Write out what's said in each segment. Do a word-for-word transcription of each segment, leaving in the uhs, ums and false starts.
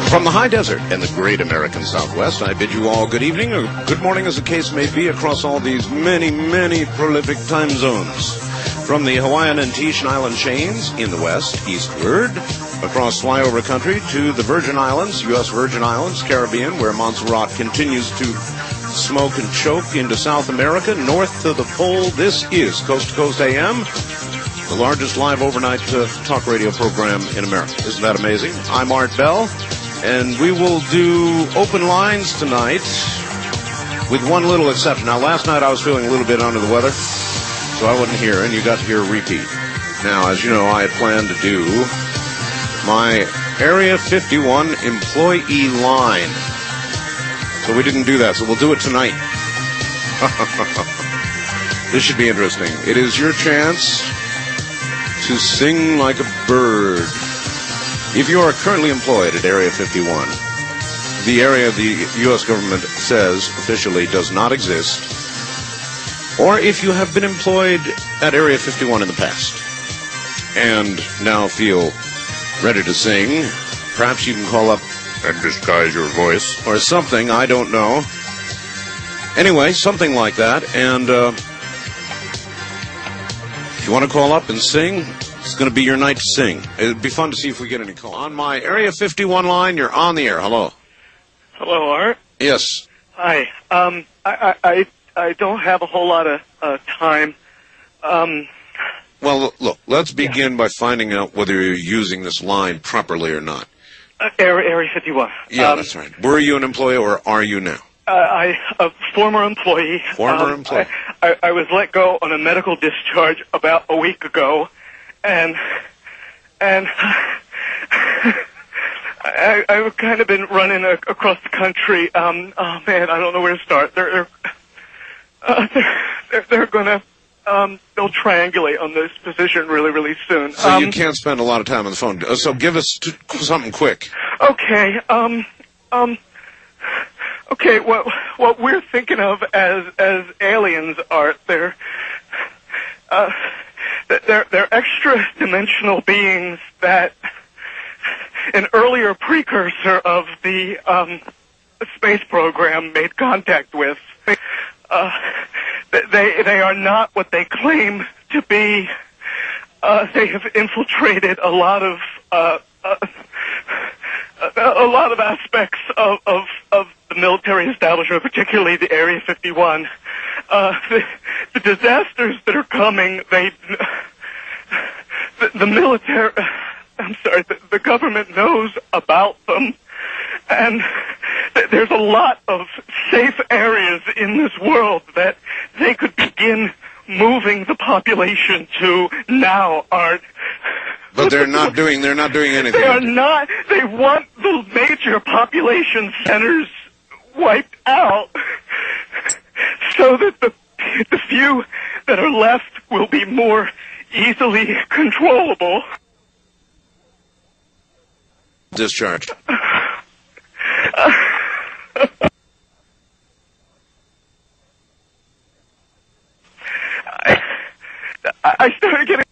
From the high desert and the great American Southwest, I bid you all good evening or good morning as the case may be across all these many, many prolific time zones. From the Hawaiian and Tahitian island chains in the west, eastward, across flyover country to the Virgin Islands, U S Virgin Islands, Caribbean, where Montserrat continues to smoke and choke into South America, north to the pole, this is Coast to Coast A M, the largest live overnight uh, talk radio program in America. Isn't that amazing? I'm Art Bell. And we will do open lines tonight with one little exception. Now, last night I was feeling a little bit under the weather, so I wasn't here, and you got to hear a repeat. Now, as you know, I had planned to do my Area fifty-one employee line. So we didn't do that, so we'll do it tonight. This should be interesting. It is your chance to sing like a bird. If you are currently employed at Area fifty-one, the area the U S government says officially does not exist, or if you have been employed at Area fifty-one in the past and now feel ready to sing, perhaps you can call up and disguise your voice or something, I don't know. Anyway, something like that, and uh, if you want to call up and sing, it's going to be your night to sing. It'd be fun to see if we get any calls. On my Area fifty-one line, you're on the air. Hello. Hello, Art. Yes. Hi. Um, I, I, I don't have a whole lot of uh, time. Um, well, look, let's begin yeah. by finding out whether you're using this line properly or not. Uh, Area, Area fifty-one. Yeah, um, that's right. Were you an employee or are you now? Uh, I, a former employee. Former um, employee. I, I, I was let go on a medical discharge about a week ago. And, and I, I've kind of been running a, across the country. Um, oh man, I don't know where to start. They're, they're, uh, they're, they're, they're gonna, um, they'll triangulate on this position really, really soon. So um, you can't spend a lot of time on the phone. So give us t- something quick. Okay, um, um, okay, what, what we're thinking of as, as aliens are, they're, uh, They're, they're extra-dimensional beings that an earlier precursor of the um, space program made contact with. Uh, they, they are not what they claim to be. Uh, they have infiltrated a lot of uh, uh, a lot of aspects of, of, of the military establishment, particularly the Area fifty-one. Uh, the, the disasters that are coming, they, the, the military, I'm sorry, the, the government knows about them, and th- there's a lot of safe areas in this world that they could begin moving the population to now, Art. But they're not doing, they're not doing anything. They are not, they want the major population centers wiped out, so that the the few that are left will be more easily controllable. Discharged. Uh, I, I started getting...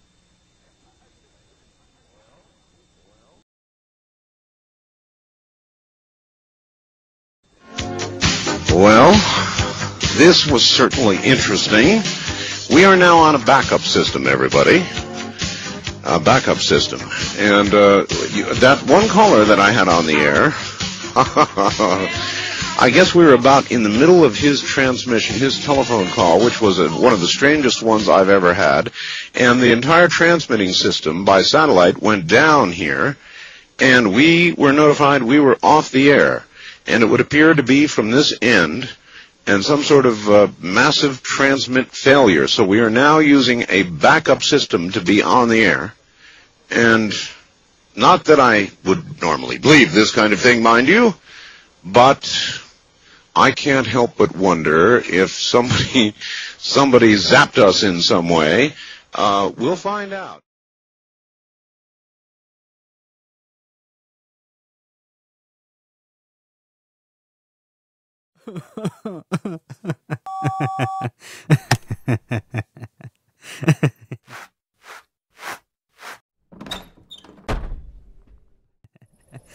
Well, this was certainly interesting. We are now on a backup system, everybody. A backup system. And uh, you, that one caller that I had on the air, I guess we were about in the middle of his transmission, his telephone call, which was a, one of the strangest ones I've ever had. And the entire transmitting system by satellite went down here, and we were notified we were off the air. And it would appear to be from this end and some sort of uh, massive transmit failure. So we are now using a backup system to be on the air. And not that I would normally believe this kind of thing, mind you, but I can't help but wonder if somebody somebody zapped us in some way. Uh, we'll find out.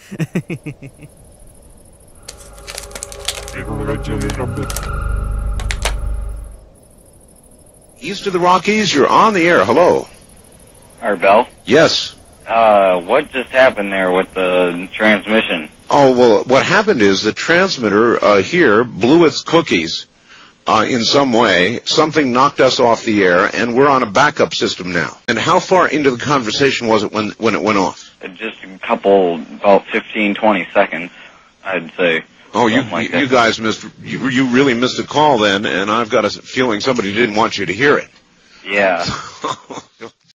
East of the Rockies, you're on the air. Hello. Arbel? Yes. Uh, what just happened there with the transmission? Oh, well, what happened is the transmitter uh, here blew its cookies uh, in some way. Something knocked us off the air, and we're on a backup system now. And how far into the conversation was it when, when it went off? Just a couple, about fifteen, twenty seconds, I'd say. Oh, you like you, you guys missed, you, you really missed a call then, and I've got a feeling somebody didn't want you to hear it. Yeah.